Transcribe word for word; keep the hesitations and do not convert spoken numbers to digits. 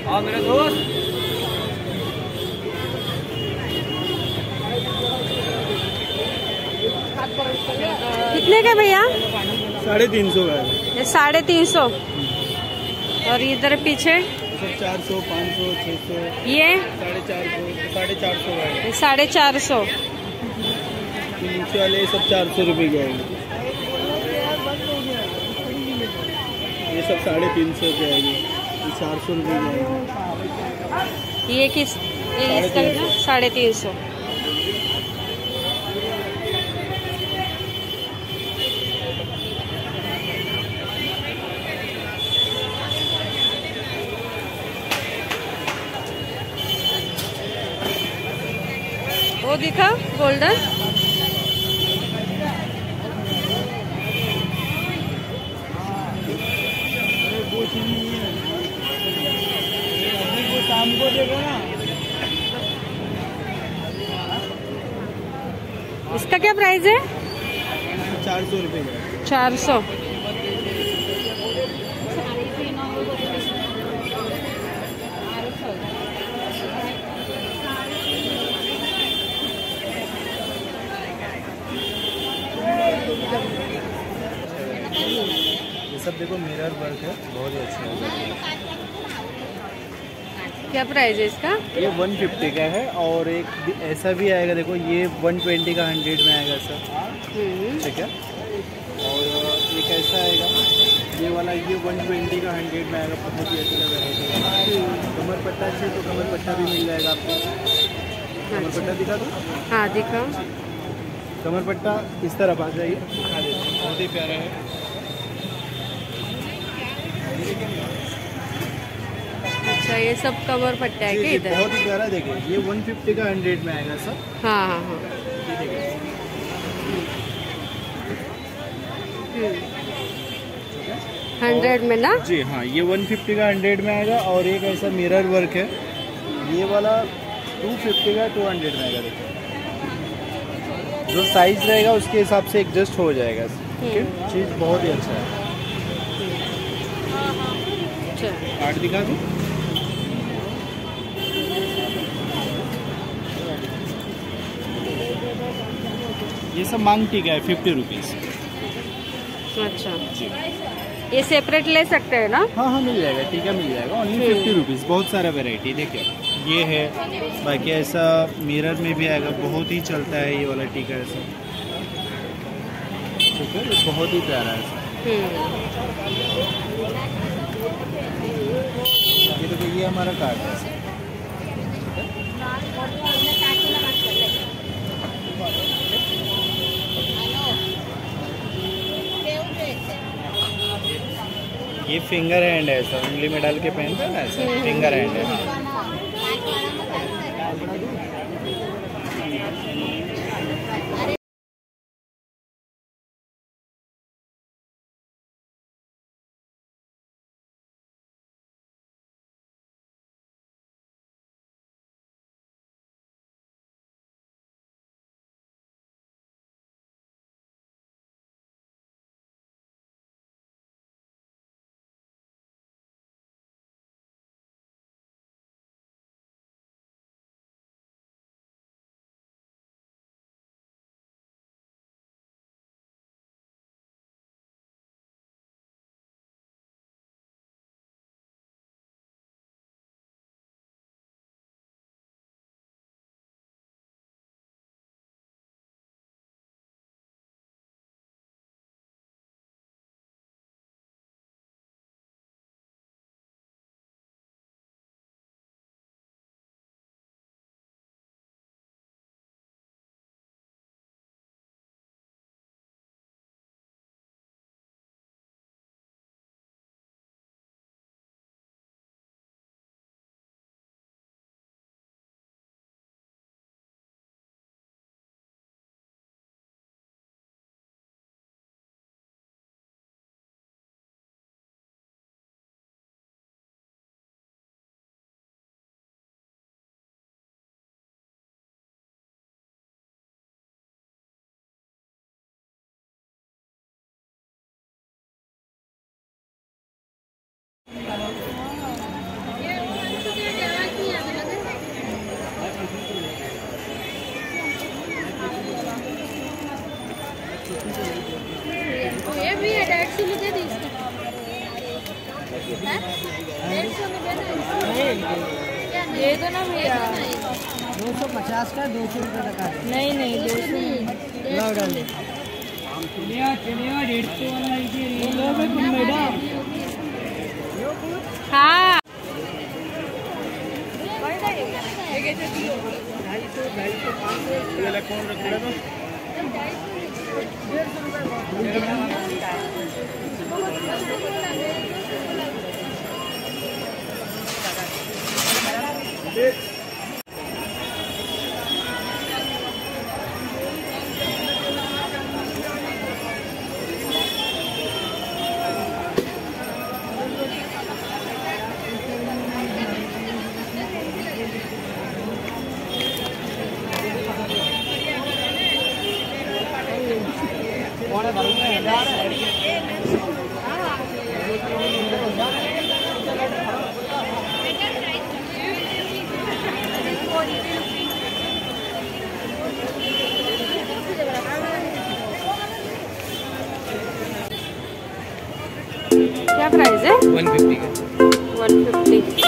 हाँ मेरे दोस्त। कितने का भैया? साढ़े तीन सौ का है। ये साढ़े तीन सौ। और इधर पीछे सब चार सौ, पाँच सौ, छः सौ। ये साढ़े चार सौ, साढ़े चार सौ का है। ये साढ़े चार सौ। ये नीचे वाले सब चार सौ रुपये के आएंगे। ये सब साढ़े तीन सौ के आएंगे। ये चार सौ रुपये के आएंगे। ये किस ये इसका कितना? साढ़े तीन सौ। वो दिखा गोल्डन। शाम को देखो ना। इसका क्या प्राइस है? चार सौ रुपये का। चार सौ। ये सब देखो मिरर वर्क है, बहुत ही अच्छा है। क्या प्राइस है इसका? ये वन फिफ्टी का है और एक ऐसा भी आएगा, देखो ये वन ट्वेंटी का हंड्रेड में आएगा सर। ठीक है। और एक ऐसा आएगा ये वाला, ये वन ट्वेंटी का हंड्रेड में आएगा, बहुत ही अच्छा वेराइटी है। कमर पट्टा चाहिए तो कमर पट्टा भी मिल जाएगा आपको। कमर पट्टा दिखा दो। हाँ दिखा। कमर पट्टा इस तरफ आ जाइए, दिखा देते हैं, बहुत ही प्यारा है। अच्छा ये सब कवर पट्टा है क्या इधर? बहुत ही प्यारा, देखिए ये वन फिफ्टी का हंड्रेड में आएगा सर। हाँ हाँ हाँ। हंड्रेड में ना? जी हाँ, ये वन फिफ्टी का हंड्रेड में आएगा। और एक ऐसा मिरर वर्क है, ये वाला टू फिफ्टी का टू हंड्रेड में आएगा। देखो जो साइज रहेगा उसके हिसाब से एडजस्ट हो जाएगा। चीज़ बहुत ही अच्छा है। कार्ड दिखा दूँ? ये सब मांग टीका है, फिफ्टी रुपीज़। अच्छा जी। ये सेपरेट ले सकते हैं ना? हाँ हाँ मिल जाएगा, टीका मिल जाएगा, ओनली फिफ्टी रुपीज़। बहुत सारा वेराइटी देखिए, ये है। बाकी ऐसा मिरर में भी आएगा, बहुत ही चलता है ये वाला टीका ऐसा। ठीक है, ये बहुत ही प्यारा है। ये देखो, ये हमारा कार्ड है। ये फिंगर हैंड है, ऐसा उंगली में डाल के पहनते हैं ना, ऐसा फिंगर हैंड है। दे दो ना भैया। दो सौ पचास का दो सौ रुपये का। नहीं नहीं दो सौ लाओ डाल दे। डेढ़ सौ वाला मैडम। हाँ क्या प्राइस है? वन फिफ्टी का। One fifty.